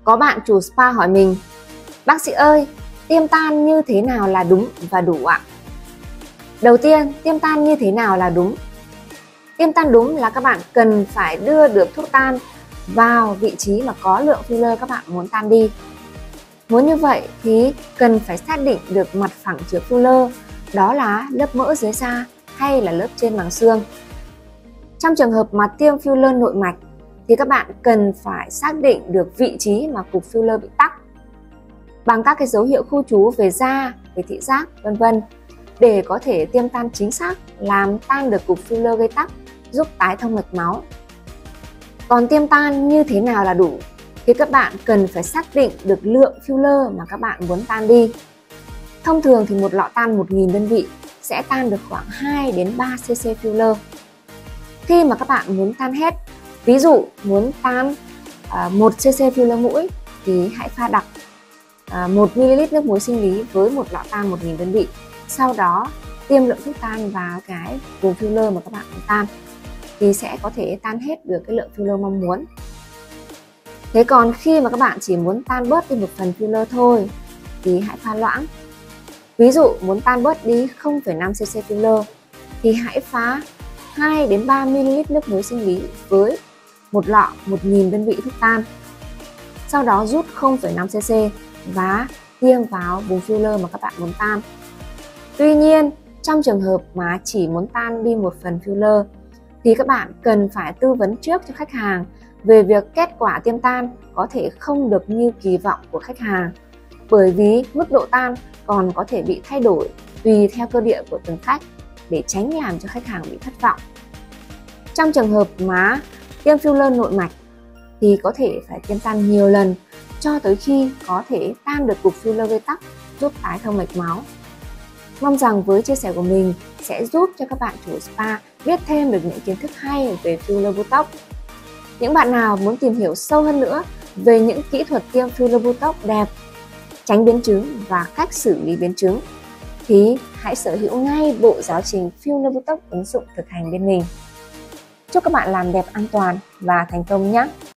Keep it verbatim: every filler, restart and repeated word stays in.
Có bạn chủ spa hỏi mình: bác sĩ ơi, tiêm tan như thế nào là đúng và đủ ạ? Đầu tiên, tiêm tan như thế nào là đúng? Tiêm tan đúng là các bạn cần phải đưa được thuốc tan vào vị trí mà có lượng filler các bạn muốn tan đi. Muốn như vậy thì cần phải xác định được mặt phẳng chứa filler, đó là lớp mỡ dưới da hay là lớp trên màng xương. Trong trường hợp mà tiêm filler nội mạch thì các bạn cần phải xác định được vị trí mà cục filler bị tắc bằng các cái dấu hiệu khu trú về da, về thị giác, vân vân để có thể tiêm tan chính xác, làm tan được cục filler gây tắc, giúp tái thông mạch máu. Còn tiêm tan như thế nào là đủ thì các bạn cần phải xác định được lượng filler mà các bạn muốn tan đi. Thông thường thì một lọ tan một nghìn đơn vị sẽ tan được khoảng hai đến ba xê-xê filler. Khi mà các bạn muốn tan hết, ví dụ muốn tan uh, một xê-xê filler mũi thì hãy pha đặc uh, một mi-li-lít nước muối sinh lý với một lọ tan một nghìn đơn vị. Sau đó tiêm lượng thuốc tan vào cái vùng filler mà các bạn muốn tan thì sẽ có thể tan hết được cái lượng filler mong muốn. Thế còn khi mà các bạn chỉ muốn tan bớt đi một phần filler thôi thì hãy pha loãng. Ví dụ muốn tan bớt đi không phẩy năm xê-xê filler thì hãy pha hai đến ba mi-li-lít nước muối sinh lý với một lọ một nghìn đơn vị thuốc tan. Sau đó rút không phẩy năm xê-xê và tiêm vào vùng filler mà các bạn muốn tan. Tuy nhiên, trong trường hợp mà chỉ muốn tan đi một phần filler thì các bạn cần phải tư vấn trước cho khách hàng về việc kết quả tiêm tan có thể không được như kỳ vọng của khách hàng, bởi vì mức độ tan còn có thể bị thay đổi tùy theo cơ địa của từng khách để tránh làm cho khách hàng bị thất vọng. Trong trường hợp mà tiêm filler nội mạch thì có thể phải tiêm tan nhiều lần cho tới khi có thể tan được cục filler gây tắc, giúp tái thông mạch máu. Mong rằng với chia sẻ của mình sẽ giúp cho các bạn chủ spa biết thêm được những kiến thức hay về filler Botox. Những bạn nào muốn tìm hiểu sâu hơn nữa về những kỹ thuật tiêm filler Botox đẹp, tránh biến chứng và cách xử lý biến chứng thì hãy sở hữu ngay bộ giáo trình filler Botox ứng dụng thực hành bên mình. Chúc các bạn làm đẹp an toàn và thành công nhé!